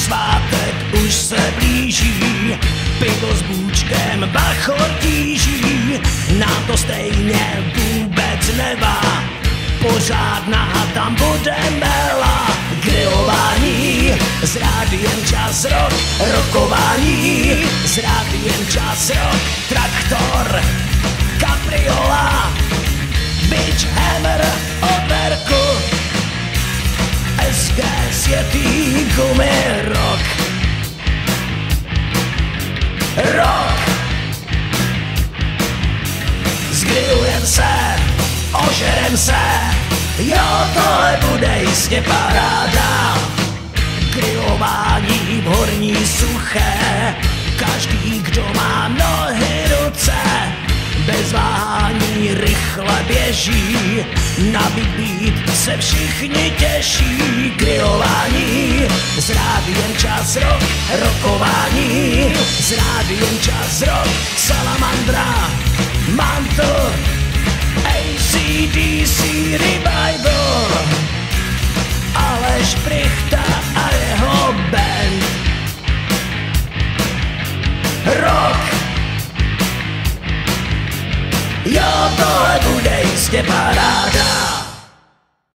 svátek už se blíží, pivo s bůčkem, bachor tíží, nám to stejně vůbec nevá, pořádná tam bude mela, grilování, s rádiem čas rok, rokování, s rádiem čas rok, traktor, kapriola, bitch hammer, operku, SG světý gumy, rock, rock, zgrilujem se, ožerem se, jo, tohle bude jistě paráda. Grilování v horní suché, každý, kdo má nohy, ruce, bez váhání rychle běží, na beat se všichni těší. Grilování, s rádiem čas rok, rokování, s rádiem čas rok, salamandra, mantle, AC/DC revival, Aleš Prichta a jeho band. Rock, jo, tohle bude jistě paráda.